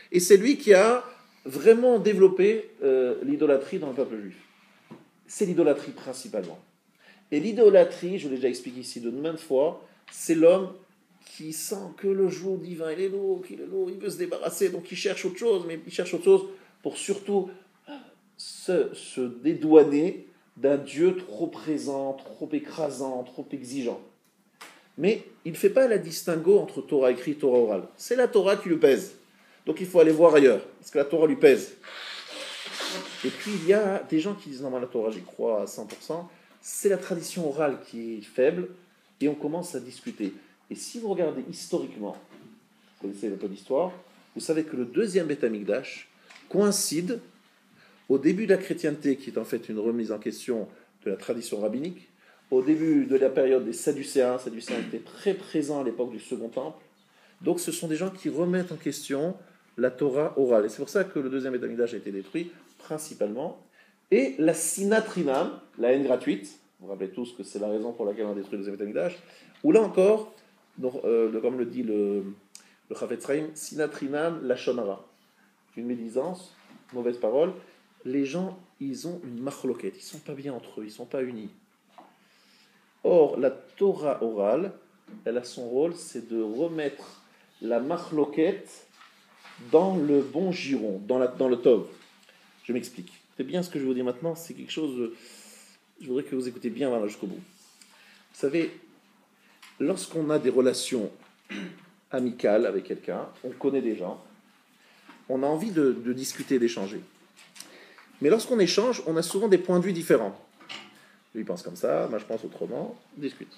Et c'est lui qui a vraiment développé l'idolâtrie dans le peuple juif. C'est l'idolâtrie principalement. Et l'idolâtrie, je l'ai déjà expliqué ici de maintes fois, c'est l'homme qui sent que le jour divin, il est lourd, il veut se débarrasser, donc il cherche autre chose, mais il cherche autre chose pour surtout se dédouaner d'un Dieu trop présent, trop écrasant, trop exigeant. Mais il ne fait pas la distinguo entre Torah écrite et Torah orale. C'est la Torah qui lui pèse. Donc il faut aller voir ailleurs, parce que la Torah lui pèse. Et puis il y a des gens qui disent non, mais la Torah j'y crois à 100%, c'est la tradition orale qui est faible, et on commence à discuter. Et si vous regardez historiquement, vous connaissez un peu d'histoire, vous savez que le deuxième Beth Amikdash coïncide au début de la chrétienté, qui est en fait une remise en question de la tradition rabbinique, au début de la période des Sadducéens. Les Sadducéens étaient très présents à l'époque du Second Temple. Donc ce sont des gens qui remettent en question la Torah orale. Et c'est pour ça que le deuxième Beth Amikdash a été détruit, principalement. Et la sinatrinam, la haine gratuite, vous vous rappelez tous que c'est la raison pour laquelle on a détruit le deuxième Beth Amikdash, où là encore, comme le dit le Chafetz Chaim, sinatrinam lashon hara, une médisance, mauvaise parole. Les gens, ils ont une machloket, ils ne sont pas bien entre eux, ils ne sont pas unis. Or, la Torah orale, elle a son rôle, c'est de remettre la machloket dans le bon giron, dans le tov. Je m'explique. C'est bien ce que je vais vous dire maintenant, c'est quelque chose, je voudrais que vous écoutez bien voilà, jusqu'au bout. Vous savez, lorsqu'on a des relations amicales avec quelqu'un, on connaît des gens, on a envie de discuter, d'échanger. Mais lorsqu'on échange, on a souvent des points de vue différents. Lui pense comme ça, moi je pense autrement, on discute.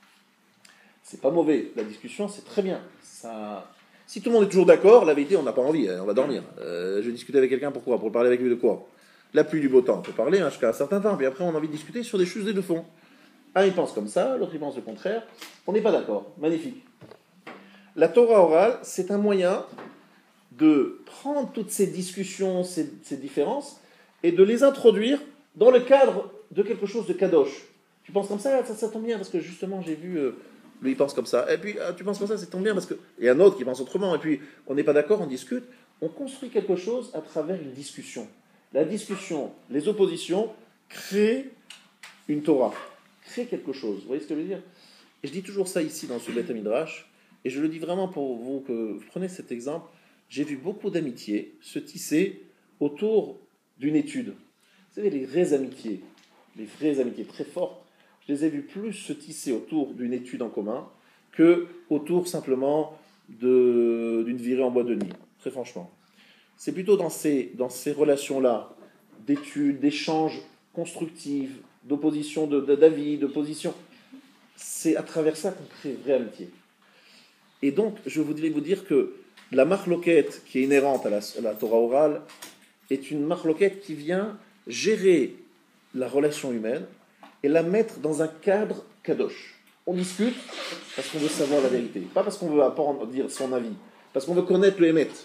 C'est pas mauvais, la discussion c'est très bien. Ça... Si tout le monde est toujours d'accord, la vérité on n'a pas envie, on va dormir. Je vais discuter avec quelqu'un, pourquoi ? Pour parler avec lui de quoi ? La pluie du beau temps, on peut parler jusqu'à un certain temps, puis après on a envie de discuter sur des choses de fond. Un il pense comme ça, l'autre il pense le contraire, on n'est pas d'accord, magnifique. La Torah orale, c'est un moyen de prendre toutes ces discussions, ces différences, et de les introduire dans le cadre de quelque chose de kadosh. Tu penses comme ça tombe bien, parce que justement, j'ai vu, lui, il pense comme ça. Et puis, tu penses comme ça tombe bien, parce que... Et un autre qui pense autrement, et puis, on n'est pas d'accord, on discute. On construit quelque chose à travers une discussion. La discussion, les oppositions, créent une Torah, créent quelque chose. Vous voyez ce que je veux dire ? Et je dis toujours ça ici, dans ce Beth Midrash, et je le dis vraiment pour vous, que vous prenez cet exemple. J'ai vu beaucoup d'amitiés se tisser autour d'une étude. Vous savez, les vraies amitiés très fortes, je les ai vues plus se tisser autour d'une étude en commun que autour simplement d'une virée en bois de nid, très franchement. C'est plutôt dans ces relations-là, d'études, d'échanges constructifs, d'opposition d'avis, d'opposition, c'est à travers ça qu'on crée une vraie amitié. Et donc, je voudrais vous dire que la marloquette qui est inhérente à la Torah orale est une marloquette qui vient gérer la relation humaine et la mettre dans un cadre kadosh. On discute parce qu'on veut savoir la vérité, pas parce qu'on veut apprendre, dire son avis, parce qu'on veut connaître le émet.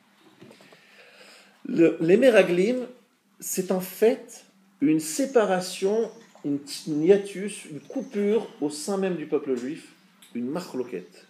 Les meraglim, c'est en fait une séparation, une hiatus, une coupure au sein même du peuple juif, une marloquette.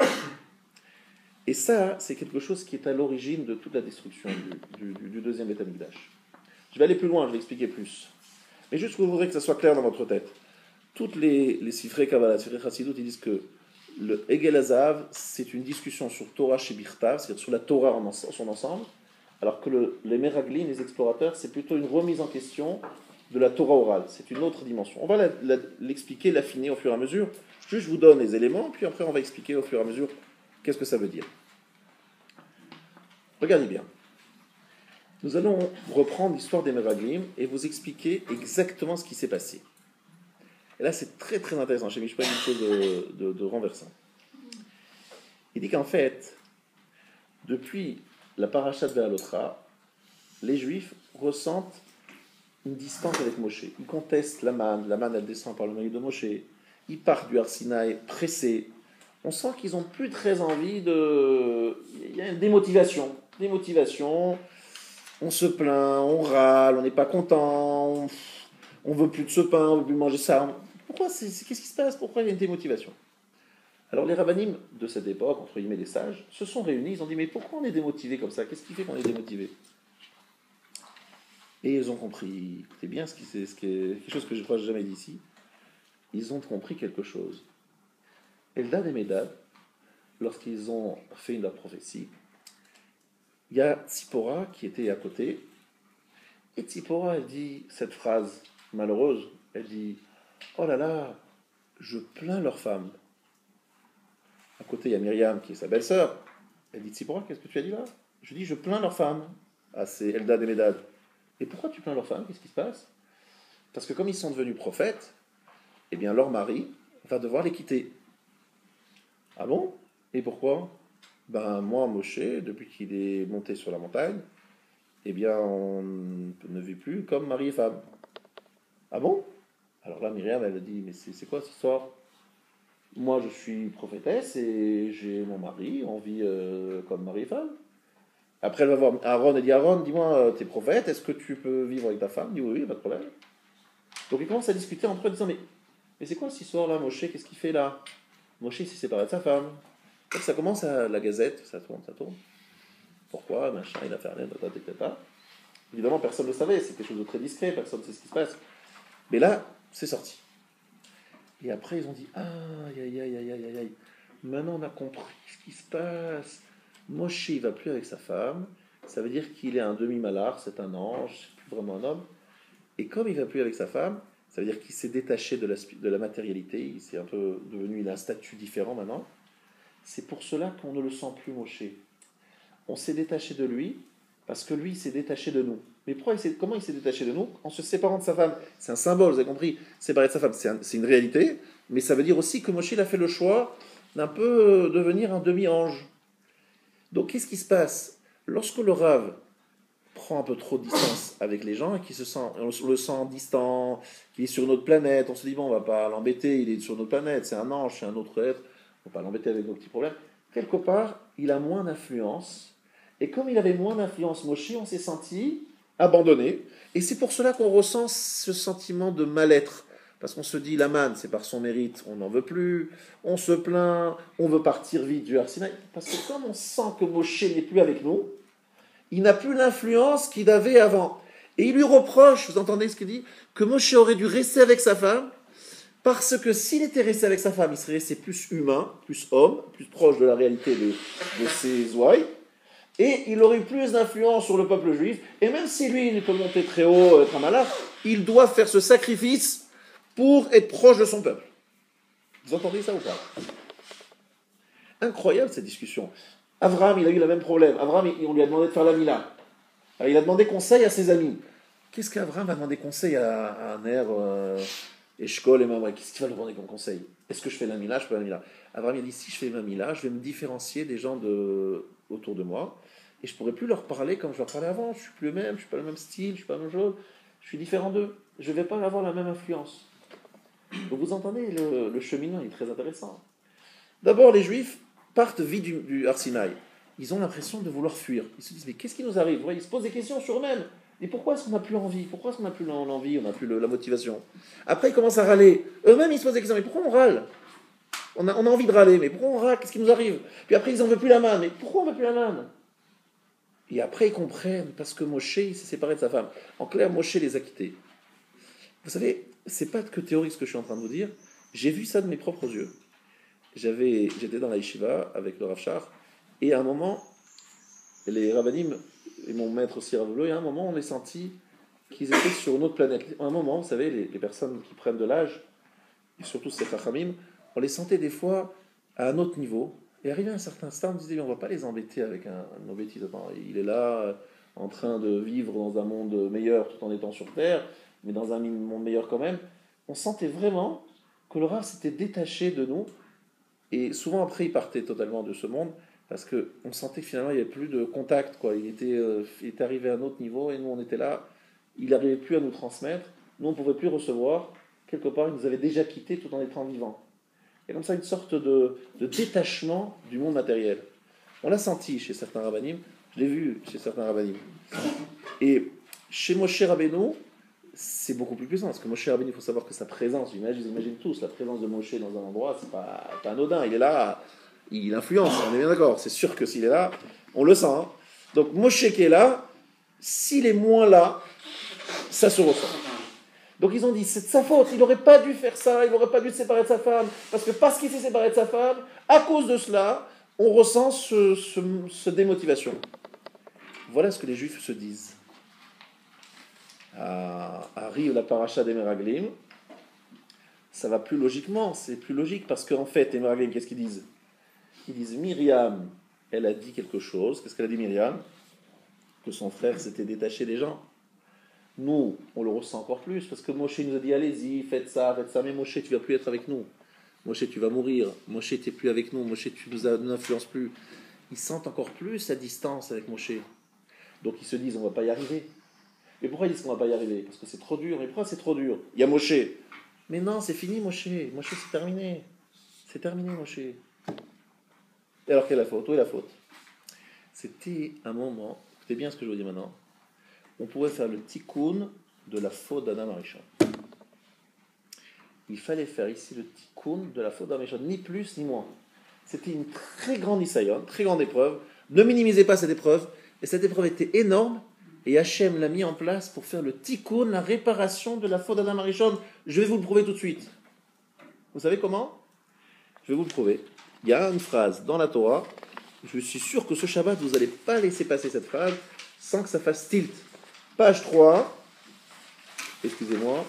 Et ça, c'est quelque chose qui est à l'origine de toute la destruction du deuxième Beth Amikdash. Je vais aller plus loin, je vais expliquer plus. Mais juste que vous voudrez que ça soit clair dans votre tête. Toutes les Sifrei Kabbalah, Sifrei Chassidut, ils disent que le Egel Hazav, c'est une discussion sur Torah chez Birtav, c'est-à-dire sur la Torah en son ensemble, alors que les Meraglim, les explorateurs, c'est plutôt une remise en question de la Torah orale. C'est une autre dimension. On va l'expliquer, l'affiner au fur et à mesure. Juste, je vous donne les éléments, puis après, on va expliquer au fur et à mesure qu'est-ce que ça veut dire. Regardez bien. Nous allons reprendre l'histoire des Meraglim et vous expliquer exactement ce qui s'est passé. Et là, c'est très très intéressant. Chez Mishpah, une chose de renversant. Il dit qu'en fait, depuis la parashat de Ve'alotra, les Juifs ressentent une distance avec Moshe. Ils contestent la manne elle descend par le mérite de Moshe. Ils partent du Har Sinaï pressés. On sent qu'ils n'ont plus très envie de... Il y a une démotivation. On se plaint, on râle, on n'est pas content, on veut plus de ce pain, on veut plus manger ça. Pourquoi qu'est-ce qui se passe ? Pourquoi il y a une démotivation ? Alors les rabbinim de cette époque, entre guillemets les sages, se sont réunis, ils ont dit mais pourquoi on est démotivé comme ça? Qu'est-ce qui fait qu'on est démotivé? Et ils ont compris, écoutez bien, quelque chose que je crois que j'ai jamais dit ici, ils ont compris quelque chose. Eldad et Médad, lorsqu'ils ont fait la prophétie, il y a Tzipora qui était à côté, et Tzipora, elle dit cette phrase malheureuse, elle dit « Oh là là, je plains leurs femmes ». À côté, il y a Myriam qui est sa belle-sœur. Elle dit « Tzipora, qu'est-ce que tu as dit là ?» Je dis « Je plains leurs femmes ». Ah, c'est Eldad et Médad. Et pourquoi tu plains leurs femmes? Qu'est-ce qui se passe? Parce que comme ils sont devenus prophètes, eh bien leur mari va devoir les quitter. Ah bon? Et pourquoi? Ben moi, Moshe, depuis qu'il est monté sur la montagne, eh bien on ne vit plus comme mari et femme. Ah bon? Alors là, Myriam, elle a dit, mais c'est quoi cette histoire? Moi, je suis prophétesse et j'ai mon mari, on vit comme mari et femme. Après, elle va voir Aaron et dit, Aaron, dis-moi, t'es prophète, est-ce que tu peux vivre avec ta femme? Il dit, oui, oui, pas de problème. Donc ils commencent à discuter entre eux en disant, mais c'est quoi cette histoire-là, Moshe? Qu'est-ce qu'il fait là? Moshe s'est séparé de sa femme. Donc ça commence à la gazette, ça tourne, ça tourne. Pourquoi, machin, il a fait rien, etc. Évidemment, personne ne le savait, c'est quelque chose de très discret, personne ne sait ce qui se passe. Mais là, c'est sorti. Et après, ils ont dit, aïe, aïe, aïe, aïe, aïe, aïe. Maintenant, on a compris ce qui se passe. Moshe, il ne va plus avec sa femme. Ça veut dire qu'il est un demi-malard, c'est un ange, c'est plus vraiment un homme. Et comme il ne va plus avec sa femme, ça veut dire qu'il s'est détaché de la matérialité, il s'est un peu devenu, il a un statut différent maintenant. C'est pour cela qu'on ne le sent plus Moshe. On s'est détaché de lui, parce que lui, il s'est détaché de nous. Mais comment il s'est détaché de nous? En se séparant de sa femme. C'est un symbole, vous avez compris. Séparer de sa femme, c'est une réalité, mais ça veut dire aussi que Moshe il a fait le choix d'un peu devenir un demi-ange. Donc qu'est-ce qui se passe? Lorsque le Rav prend un peu trop de distance avec les gens et on le sent distant, qu'il est sur une autre planète, on se dit bon, on va pas l'embêter, il est sur notre planète, c'est un ange, c'est un autre être, on va pas l'embêter avec nos petits problèmes. Quelque part, il a moins d'influence, et comme il avait moins d'influence, Moshe, on s'est senti abandonné, et c'est pour cela qu'on ressent ce sentiment de mal-être, parce qu'on se dit, la manne, c'est par son mérite, on n'en veut plus, on se plaint, on veut partir vite du Har Sinaï, parce que comme on sent que Moshe n'est plus avec nous, il n'a plus l'influence qu'il avait avant. Et il lui reproche, vous entendez ce qu'il dit, que Moshe aurait dû rester avec sa femme, parce que s'il était resté avec sa femme, il serait resté plus humain, plus homme, plus proche de la réalité de ses ouailles, et il aurait eu plus d'influence sur le peuple juif, et même si lui, il peut monter très haut, être un malin, il doit faire ce sacrifice pour être proche de son peuple. Vous entendez ça ou pas? Incroyable cette discussion. Abraham, il a eu le même problème. Abraham, on lui a demandé de faire la Mila. Alors, il a demandé conseil à ses amis. Qu'est-ce qu'Abraham va demander conseil à Aner, Eshkol et Mamre? Qu'est-ce qu'il va lui demander comme conseil? Est-ce que je fais la Mila? Je fais la Mila. Abraham il a dit, si je fais ma Mila, je vais me différencier des gens autour de moi. Et je ne pourrai plus leur parler comme je leur parlais avant. Je ne suis plus le même, je ne suis pas le même style, je ne suis pas la même chose. Je suis différent d'eux. Je ne vais pas avoir la même influence. Donc vous entendez, le cheminement est très intéressant. D'abord, les Juifs partent vite du Har Sinaï. Ils ont l'impression de vouloir fuir. Ils se disent, mais qu'est-ce qui nous arrive? Ils se posent des questions sur eux-mêmes. Et pourquoi est-ce qu'on n'a plus envie? Pourquoi est-ce qu'on n'a plus l'envie? On n'a plus la motivation? Après, ils commencent à râler. Eux-mêmes, ils se posent des questions. Mais pourquoi on râle? On a envie de râler, mais pourquoi on râle? Qu'est-ce qui nous arrive? Puis après, ils n'en veulent plus la manne. Mais pourquoi on ne veut plus la manne? Et après, ils comprennent, parce que Moshe, il s'est séparé de sa femme. En clair, Moshe les a quittés. Vous savez, c'est pas que théorique ce que je suis en train de vous dire. J'ai vu ça de mes propres yeux. J'étais dans la yeshiva avec le Rav Shach, et à un moment, les rabbinim et mon maître aussi Rav Lo, et à un moment, on les sentit qu'ils étaient sur une autre planète. À un moment, vous savez, les personnes qui prennent de l'âge, et surtout ces chachamim, on les sentait des fois à un autre niveau, et arrivé à un certain stade, on disait, on ne va pas les embêter avec nos bêtises. Il est là, en train de vivre dans un monde meilleur tout en étant sur Terre, mais dans un monde meilleur quand même. On sentait vraiment que le Rav s'était détaché de nous, et souvent après, il partait totalement de ce monde, parce qu'on sentait que finalement, il n'y avait plus de contact, quoi. Il était arrivé à un autre niveau, et nous, on était là. Il n'arrivait plus à nous transmettre. Nous, on ne pouvait plus recevoir. Quelque part, il nous avait déjà quittés tout en étant vivants. Et comme ça, une sorte de détachement du monde matériel. On l'a senti chez certains rabbinim. Je l'ai vu chez certains rabbinim. Et chez Moshe Rabbeinu, c'est beaucoup plus puissant. Parce que Moshe Rabbeinu, il faut savoir que sa présence, vous imaginez tous, la présence de Moshe dans un endroit, c'est pas anodin. Il est là, il influence, on est bien d'accord. C'est sûr que s'il est là, on le sent. Hein. Donc Moshe qui est là, s'il est moins là, ça se ressent. Donc ils ont dit, c'est de sa faute, il n'aurait pas dû faire ça, il n'aurait pas dû se séparer de sa femme, parce qu'il s'est séparé de sa femme, à cause de cela, on ressent ce démotivation. Voilà ce que les Juifs se disent. Arrive la paracha des Meraglim, ça va plus logiquement, c'est plus logique, parce qu'en fait, les Meraglim, qu'est-ce qu'ils disent? Ils disent, Myriam, elle a dit quelque chose. Qu'est-ce qu'elle a dit, Myriam? Que son frère s'était détaché des gens. Nous, on le ressent encore plus, parce que Moshe nous a dit, allez-y, faites ça, mais Moshe, tu ne vas plus être avec nous. Moshe, tu vas mourir. Moshe, tu n'es plus avec nous. Moshe, tu ne nous influences plus. Ils sentent encore plus sa distance avec Moshe. Donc ils se disent, on ne va pas y arriver. Mais pourquoi ils disent qu'on ne va pas y arriver? Parce que c'est trop dur. Mais pourquoi c'est trop dur? Il y a Moshe. Mais non, c'est fini, Moshe. Moshe, c'est terminé. C'est terminé, Moshe. Et alors, quelle est la faute? Où est la faute? C'était un moment, écoutez bien ce que je vous dis maintenant, on pouvait faire le tikkun de la faute d'Adam Arishon. Il fallait faire ici le tikkun de la faute d'Adam Arishon, ni plus ni moins. C'était une très grande isayon, très grande épreuve. Ne minimisez pas cette épreuve. Et cette épreuve était énorme. Et Hachem l'a mis en place pour faire le tikkun, la réparation de la faute d'Adam Arishon. Je vais vous le prouver tout de suite. Vous savez comment? Je vais vous le prouver. Il y a une phrase dans la Torah. Je suis sûr que ce Shabbat, vous n'allez pas laisser passer cette phrase sans que ça fasse tilt. Page 3. Excusez-moi.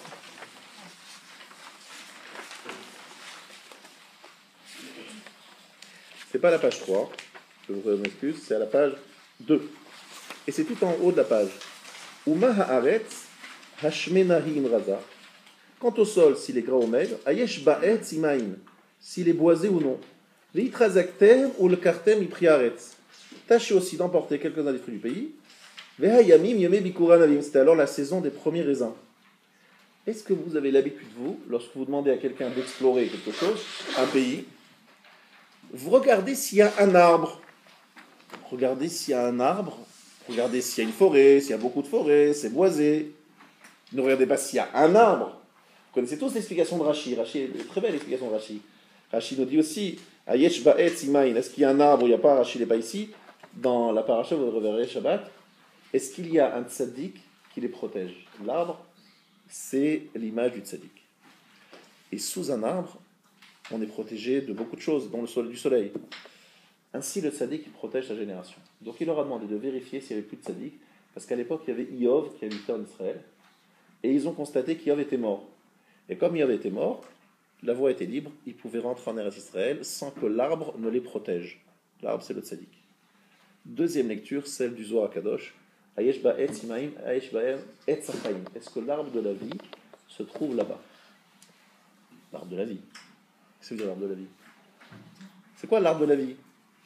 C'est pas la page 3. Je vous m'excuse. C'est à la page 2. Et c'est tout en haut de la page. Uma haaretz hashmenahi imraza. Quant au sol, s'il est gras ou maigre, ayesh ba'etz imaïn. S'il est boisé ou non. Veitrazaktem ou le kartem ipriaretz. Tâchez aussi d'emporter quelques-uns des fruits du pays. Vehayamim yome bikuran avim. C'était alors la saison des premiers raisins. Est-ce que vous avez l'habitude, vous, lorsque vous demandez à quelqu'un d'explorer quelque chose, un pays, vous regardez s'il y a un arbre. Regardez s'il y a un arbre. Regardez s'il y a une forêt, s'il y a beaucoup de forêts, c'est boisé. Ne regardez pas s'il y a un arbre. Vous connaissez tous l'explication de Rashi. Rashi est très belle l'explication de Rashi. Rashi nous dit aussi, Ayesh ba'etz imaïn. Est-ce qu'il y a un arbre ou il n'y a pas? Rashi n'est pas ici. Dans la paracha, vous le reverrez Shabbat. Est-ce qu'il y a un tzaddik qui les protège? L'arbre, c'est l'image du tzaddik. Et sous un arbre, on est protégé de beaucoup de choses, dont du soleil. Ainsi, le tzaddik protège sa génération. Donc il leur a demandé de vérifier s'il n'y avait plus de tzaddik, parce qu'à l'époque, il y avait Iov qui habitait en Israël, et ils ont constaté qu'Iov était mort. Et comme Iov était mort, la voie était libre, ils pouvaient rentrer en Eretz Israël sans que l'arbre ne les protège. L'arbre, c'est le tzaddik. Deuxième lecture, celle du Zohar Kadosh. Ayesh ba'etz imaim, ayesh ba'em etz hachaim. Est-ce que l'arbre de la vie se trouve là-bas? L'arbre de la vie. Qu'est-ce que ça veut dire l'arbre de la vie? C'est quoi l'arbre de la vie?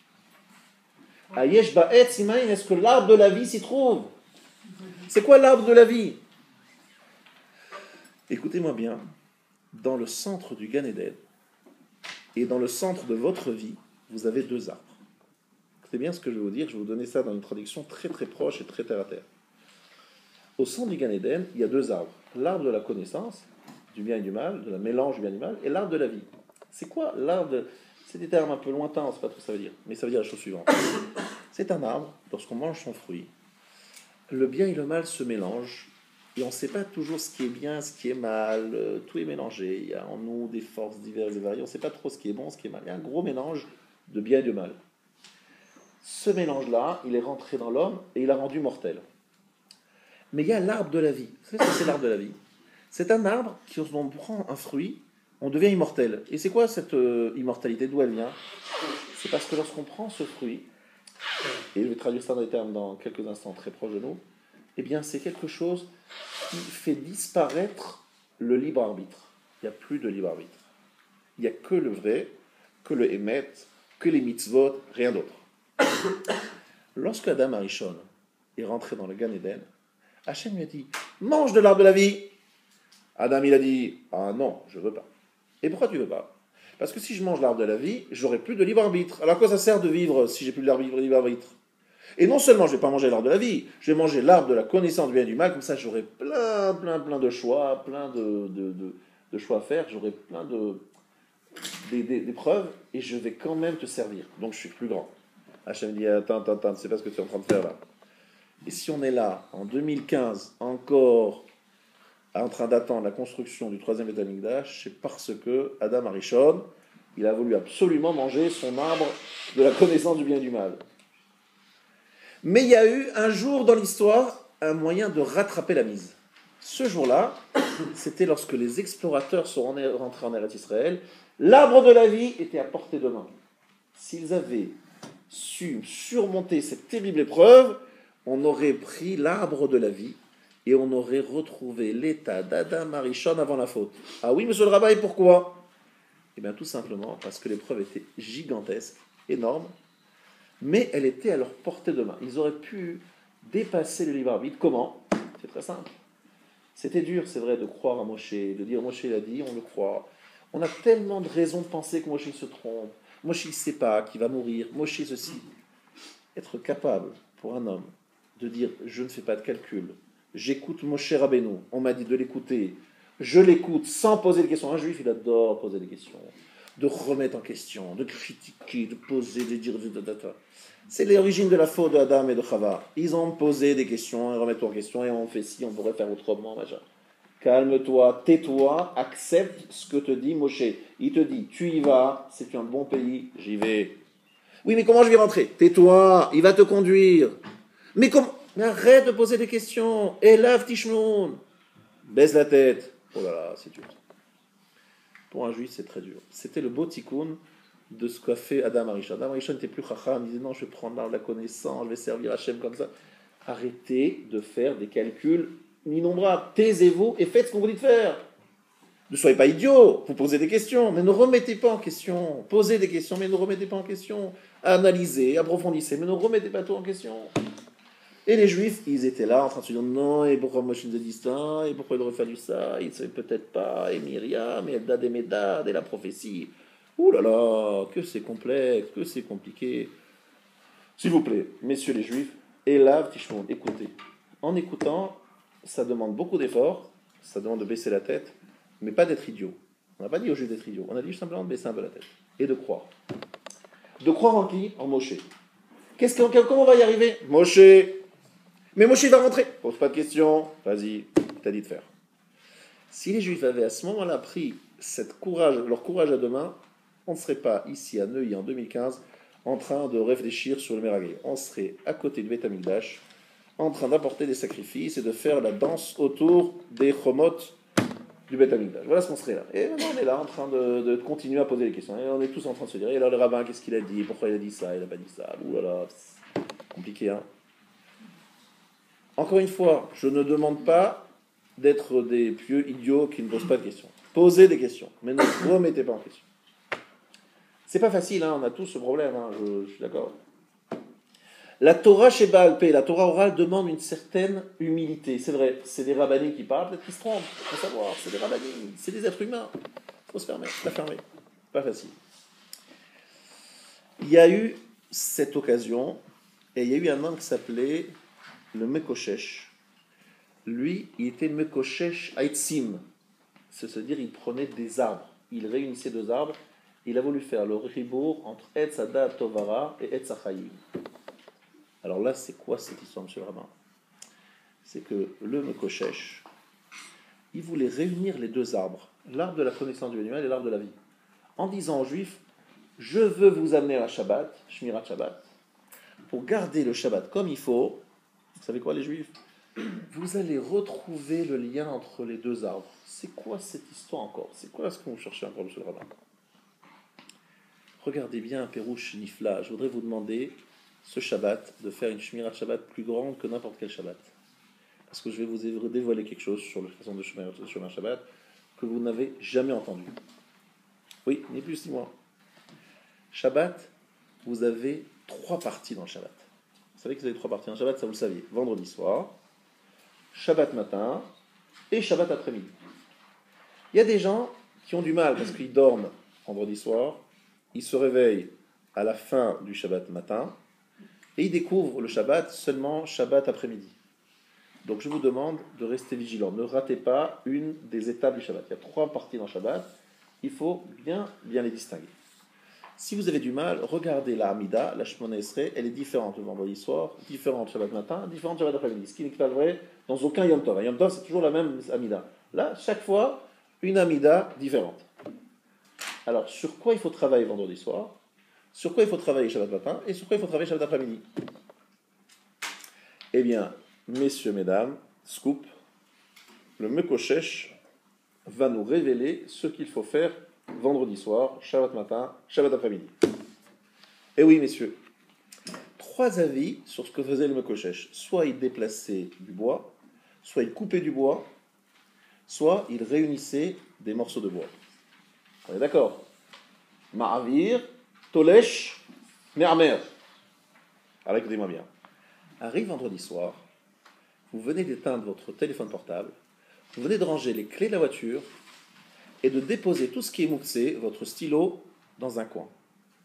Ayesh ba'etz imaim, est-ce que l'arbre de la vie s'y trouve? C'est quoi l'arbre de la vie? Écoutez-moi bien. Dans le centre du Gan Eden et dans le centre de votre vie, vous avez deux arbres. C'est bien ce que je vais vous dire, je vais vous donner ça dans une traduction très très proche et très terre à terre. Au centre du Gan Eden, il y a deux arbres. L'arbre de la connaissance, du bien et du mal, de la mélange du bien et du mal, et l'arbre de la vie. C'est quoi l'arbre de... C'est des termes un peu lointains, on ne sait pas trop ce que ça veut dire, mais ça veut dire la chose suivante. C'est un arbre, lorsqu'on mange son fruit, le bien et le mal se mélangent, et on ne sait pas toujours ce qui est bien, ce qui est mal, tout est mélangé, il y a en nous des forces diverses et variées, on ne sait pas trop ce qui est bon, ce qui est mal. Il y a un gros mélange de bien et de mal. Ce mélange-là, il est rentré dans l'homme et il l'a rendu mortel. Mais il y a l'arbre de la vie. Vous savez ce que c'est l'arbre de la vie? C'est un arbre qui, lorsqu'on on prend un fruit, on devient immortel. Et c'est quoi cette immortalité? D'où elle vient? C'est parce que lorsqu'on prend ce fruit, et je vais traduire ça dans des termes dans quelques instants très proches de nous, eh bien c'est quelque chose qui fait disparaître le libre arbitre. Il n'y a plus de libre arbitre. Il n'y a que le vrai, que le émet, que les mitzvot, rien d'autre. Lorsque Adam Arishon est rentré dans le Gan Eden, Hachem lui a dit « Mange de l'arbre de la vie !» Adam, il a dit « Ah non, je ne veux pas. » Et pourquoi tu ne veux pas? Parce que si je mange l'arbre de la vie, j'aurai plus de libre arbitre. Alors à quoi ça sert de vivre si j'ai plus de libre arbitre? Et non seulement je ne vais pas manger l'arbre de la vie, je vais manger l'arbre de la connaissance du bien et du mal, comme ça j'aurai plein de choix, plein de choix à faire, j'aurai plein d'épreuves, et je vais quand même te servir. Donc je suis plus grand. Hachem dit, attends, tu sais pas ce que tu es en train de faire là. Et si on est là, en 2015, encore en train d'attendre la construction du troisième Beth Amikdash, c'est parce que Adam Arishon, il a voulu absolument manger son arbre de la connaissance du bien et du mal. Mais il y a eu un jour dans l'histoire un moyen de rattraper la mise. Ce jour-là, c'était lorsque les explorateurs sont rentrés en Eretz Israël. L'arbre de la vie était à portée de main. S'ils avaient su surmonter cette terrible épreuve, on aurait pris l'arbre de la vie et on aurait retrouvé l'état d'Adam Arishon avant la faute. Ah oui, monsieur le rabbin, pourquoi ? Eh bien, tout simplement parce que l'épreuve était gigantesque, énorme, mais elle était à leur portée de main. Ils auraient pu dépasser le libre arbitre. Comment ? C'est très simple. C'était dur, c'est vrai, de croire à Moshe, de dire Moshe l'a dit, on le croit. On a tellement de raisons de penser que Moshe se trompe. Moshe ne sait pas qu'il va mourir. Moshe ceci. Être capable pour un homme de dire je ne fais pas de calcul, j'écoute Moshe Rabbeinu, on m'a dit de l'écouter, je l'écoute sans poser de questions. Un juif, il adore poser des questions, de remettre en question, de critiquer, de poser, de dire... C'est l'origine de la faute de Adam et de Chava. Ils ont posé des questions, ils remettent en question, et on fait ci, on pourrait faire autrement, machin. Calme-toi, tais-toi, accepte ce que te dit Moshe. Il te dit, tu y vas, c'est un bon pays, j'y vais. Oui, mais comment je vais rentrer ? Tais-toi, il va te conduire. Mais comment ? Mais arrête de poser des questions. Elav Tishmoun. Baisse la tête. Oh là là, c'est dur. Pour un juif, c'est très dur. C'était le beau tikkun de ce qu'a fait Adam Arishon. Adam Arishon n'était plus chacham. Il disait non, je vais prendre l'arbre de la connaissance, je vais servir Hachem comme ça. Arrêtez de faire des calculs innombrables. Taisez-vous et faites ce qu'on vous dit de faire. Ne soyez pas idiots, vous posez des questions, mais ne remettez pas en question. Posez des questions, mais ne remettez pas en question. Analysez, approfondissez, mais ne remettez pas tout en question. Et les Juifs, ils étaient là en train de se dire non, et pourquoi Moshe nous a dit ça, et pourquoi il aurait fallu ça, il ne savait peut-être pas, et Myriam, et Eldad et Médad, et la prophétie. Ouh là là, que c'est complexe, que c'est compliqué. S'il vous plaît, messieurs les Juifs, Elav Tishmon, écoutez. En écoutant, ça demande beaucoup d'efforts, ça demande de baisser la tête, mais pas d'être idiot. On n'a pas dit aux Juifs d'être idiot, on a dit juste simplement de baisser un peu la tête, et de croire. De croire en qui ? En Moshe. Comment on va y arriver ? Moshe. Mais Moshe va rentrer. Pose pas de questions. Vas-y, t'as dit de faire. Si les Juifs avaient à ce moment-là pris leur courage à deux mains, on ne serait pas ici à Neuilly en 2015 en train de réfléchir sur le Meragé. On serait à côté du Beth Amikdash en train d'apporter des sacrifices et de faire la danse autour des chomot du Beth Amikdash. Voilà ce qu'on serait là. Et maintenant on est là en train de continuer à poser des questions. Et on est tous en train de se dire, et alors le rabbin, qu'est-ce qu'il a dit ? Pourquoi il a dit ça ? Il n'a pas dit ça. Ouh là là, c'est compliqué, hein. Encore une fois, je ne demande pas d'être des pieux idiots qui ne posent pas de questions. Posez des questions, mais ne remettez pas en question. C'est pas facile, hein, on a tous ce problème, hein, je suis d'accord. La Torah chez Baal Pé, la Torah orale demande une certaine humilité. C'est vrai, c'est des rabbanim qui parlent, peut-être qu'ils se trompent, il faut savoir, c'est des rabbanim, c'est des êtres humains. Il faut se permettre, la fermer. Pas facile. Il y a eu cette occasion, et il y a eu un homme qui s'appelait le Mekoshesh. Lui, il était Mekoshesh Aitzim. C'est-à-dire, il prenait des arbres. Il réunissait deux arbres. Il a voulu faire le ribour entre Etz Hadat Tovara et Etz Hachayim. Alors là, c'est quoi cette histoire, monsieur le rabbin ? C'est que le Mekoshesh, il voulait réunir les deux arbres, l'arbre de la connaissance du bien et du mal et l'arbre de la vie, en disant aux Juifs, je veux vous amener à Shabbat, Shmirat Shabbat, pour garder le Shabbat comme il faut. Vous savez quoi, les Juifs ? Vous allez retrouver le lien entre les deux arbres. C'est quoi cette histoire encore ? C'est quoi ce que vous cherchez encore, monsieur le rabbin ? Regardez bien, Pérouche Nifla, je voudrais vous demander, ce Shabbat, de faire une Shmirat Shabbat plus grande que n'importe quel Shabbat. Parce que je vais vous dévoiler quelque chose sur la façon de Shmirat Shabbat que vous n'avez jamais entendu. Oui, ni plus ni moins. Shabbat, vous avez 3 parties dans le Shabbat. Vous savez que vous avez 3 parties dans le Shabbat, ça vous le saviez. Vendredi soir, Shabbat matin et Shabbat après-midi. Il y a des gens qui ont du mal parce qu'ils dorment vendredi soir, ils se réveillent à la fin du Shabbat matin Et ils découvrent le Shabbat seulement Shabbat après-midi. Donc je vous demande de rester vigilant. Ne ratez pas une des étapes du Shabbat. Il y a 3 parties dans Shabbat. Il faut bien les distinguer. Si vous avez du mal, regardez la Hamida, la Shemona Esrei, elle est différente le vendredi soir, différente Shabbat matin, différente Shabbat après-midi. Ce qui n'est pas vrai dans aucun Yom Tov. Un Yom Tov, c'est toujours la même Hamida. Là, chaque fois, une Hamida différente. Alors, sur quoi il faut travailler vendredi soir? Sur quoi il faut travailler Shabbat matin? Et sur quoi il faut travailler Shabbat après-midi? Eh bien, messieurs, mesdames, scoop, le Mekoshesh va nous révéler ce qu'il faut faire vendredi soir, Shabbat matin, Shabbat après-midi. Et oui, messieurs, 3 avis sur ce que faisait le Mekoshesh. Soit il déplaçait du bois, soit il coupait du bois, soit il réunissait des morceaux de bois. On est d'accord? Ma'avir, Tolesh, Me'amer. Alors écoutez-moi bien. Arrive vendredi soir, vous venez d'éteindre votre téléphone portable, vous venez de ranger les clés de la voiture et de déposer tout ce qui est mouxé, votre stylo, dans un coin.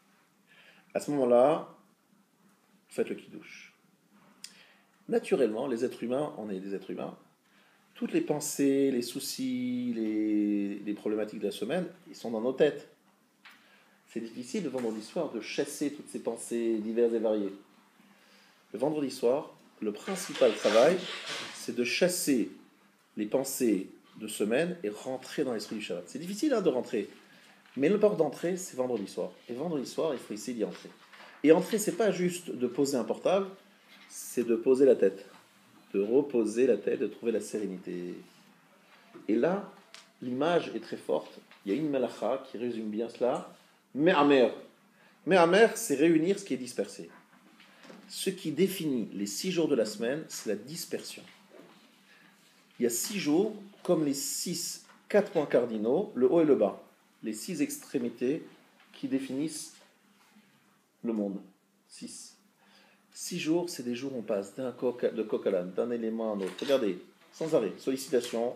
À ce moment-là, vous faites le kidouche. Naturellement, les êtres humains, on est des êtres humains, toutes les pensées, les soucis, les problématiques de la semaine, ils sont dans nos têtes. C'est difficile le vendredi soir de chasser toutes ces pensées diverses et variées. Le vendredi soir, le principal travail, c'est de chasser les pensées de semaine et rentrer dans l'esprit du Shabbat. C'est difficile de rentrer, mais le port d'entrée, c'est vendredi soir. Et vendredi soir, il faut essayer d'y entrer. Et entrer, c'est pas juste de poser un portable, c'est de poser la tête, de reposer la tête, de trouver la sérénité. Et là, l'image est très forte. Il y a une malacha qui résume bien cela. Me'amer. Me'amer, c'est réunir ce qui est dispersé. Ce qui définit les 6 jours de la semaine, c'est la dispersion. Il y a 6 jours, comme les 4 points cardinaux, le haut et le bas. Les 6 extrémités qui définissent le monde. 6 jours, c'est des jours où on passe de coq à l'âne, d'un élément à un autre. Regardez, sans arrêt, sollicitations,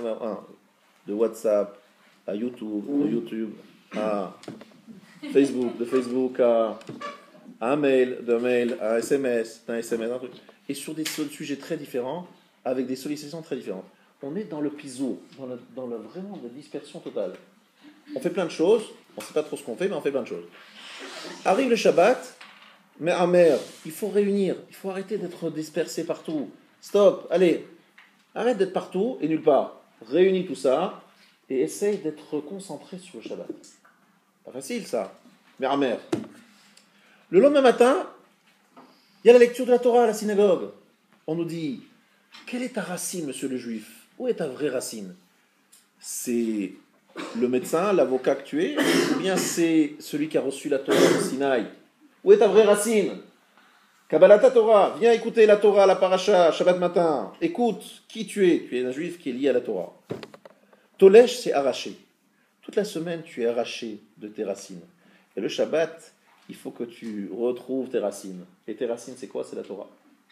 de WhatsApp à YouTube, de YouTube à Facebook, de Facebook à un mail, d'un mail à un SMS, d'un SMS, un truc. Et sur des sujets très différents, avec des sollicitations très différentes. On est dans le piso, vraiment la dispersion totale. On fait plein de choses, on ne sait pas trop ce qu'on fait, mais on fait plein de choses. Arrive le Shabbat, mais amer, il faut réunir, il faut arrêter d'être dispersé partout. Stop, allez, arrête d'être partout et nulle part. Réunis tout ça et essaye d'être concentré sur le Shabbat. Pas facile ça, mais amer. Le lendemain matin, il y a la lecture de la Torah à la synagogue. On nous dit, quelle est ta racine, monsieur le juif? Où est ta vraie racine? C'est le médecin, l'avocat que tu es, ou bien c'est celui qui a reçu la Torah au Sinaï? Où est ta vraie racine? Kabbalat Torah, viens écouter la Torah, la paracha, Shabbat matin. Écoute qui tu es. Tu es un juif qui est lié à la Torah. Tolesh, c'est arraché. Toute la semaine, tu es arraché de tes racines. Et le Shabbat, il faut que tu retrouves tes racines. Et tes racines, c'est quoi? C'est la Torah.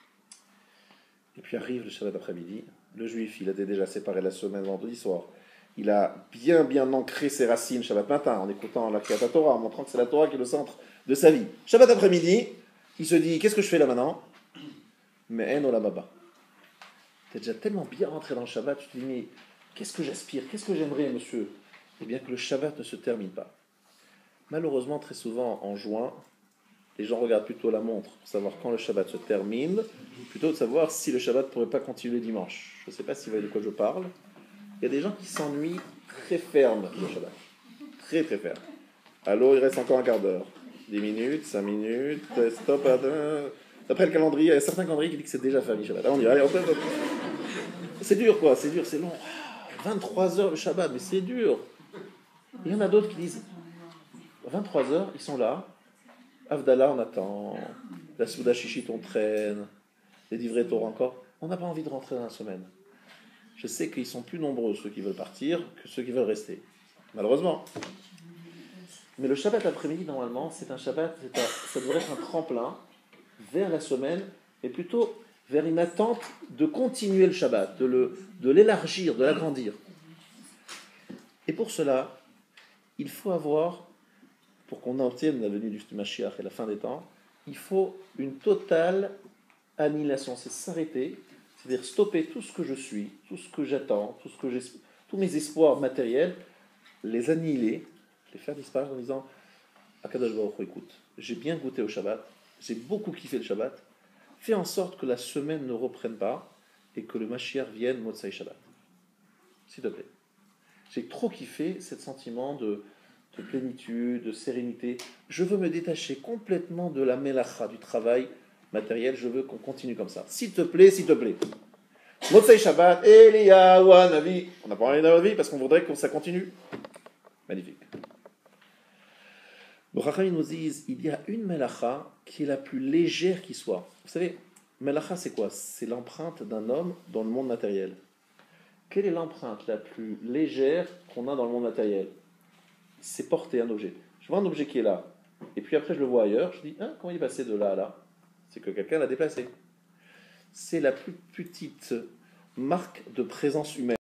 Et puis arrive le Shabbat après-midi. Le juif, il a déjà séparé la semaine vendredi soir. Il a bien ancré ses racines Shabbat matin en écoutant la Kriyat Torah, en montrant que c'est la Torah qui est le centre de sa vie. Shabbat après-midi, il se dit, qu'est-ce que je fais là maintenant? Mais en olam haba. Tu es déjà tellement bien rentré dans le Shabbat, tu te dis, mais qu'est-ce que j'aspire? Qu'est-ce que j'aimerais, monsieur? Eh bien que le Shabbat ne se termine pas. Malheureusement, très souvent, en juin, les gens regardent plutôt la montre pour savoir quand le Shabbat se termine, plutôt de savoir si le Shabbat ne pourrait pas continuer dimanche. Je ne sais pas si vous voyez de quoi je parle. Il y a des gens qui s'ennuient très fermes le Shabbat. Très fermes. Allô, il reste encore un quart d'heure. 10 minutes, 5 minutes, stop. D'après le calendrier, il y a certains calendriers qui disent que c'est déjà fini Shabbat. Alors on y va, allez, hop. C'est dur quoi, c'est dur, c'est long. 23 heures le Shabbat, mais c'est dur. Il y en a d'autres qui disent 23 heures, ils sont là. Avdallah, on attend. La Souda Shishit, on traîne. Les livrets Torah encore. On n'a pas envie de rentrer dans la semaine. Je sais qu'ils sont plus nombreux, ceux qui veulent partir, que ceux qui veulent rester. Malheureusement. Mais le Shabbat après-midi, normalement, c'est un Shabbat, ça devrait être un tremplin vers la semaine, et plutôt vers une attente de continuer le Shabbat, de l'élargir, de l'agrandir. Et pour cela, il faut avoir, pour qu'on obtienne la venue du Mashiach et la fin des temps, il faut une totale annihilation, c'est s'arrêter, c'est-à-dire stopper tout ce que je suis, tout ce que j'attends, tous mes espoirs matériels, les annihiler, les faire disparaître en disant Akadosh Baruch Hu, écoute, j'ai bien goûté au Shabbat, j'ai beaucoup kiffé le Shabbat, fais en sorte que la semaine ne reprenne pas et que le Mashiach vienne Motzai Shabbat. S'il te plaît. J'ai trop kiffé ce sentiment de plénitude, de sérénité. Je veux me détacher complètement de la melacha, du travail matériel. Je veux qu'on continue comme ça. S'il te plaît, s'il te plaît. Motzei Shabbat, Eliyahu Navi. On n'a pas parlé d'Anavi parce qu'on voudrait que ça continue. Magnifique. Le Chachamim nous disent il y a une melacha qui est la plus légère qui soit. Vous savez, melacha c'est quoi? C'est l'empreinte d'un homme dans le monde matériel. Quelle est l'empreinte la plus légère qu'on a dans le monde matériel? C'est porter un objet. Je vois un objet qui est là, et puis après je le vois ailleurs, je dis, comment il est passé de là à là? C'est que quelqu'un l'a déplacé. C'est la plus petite marque de présence humaine.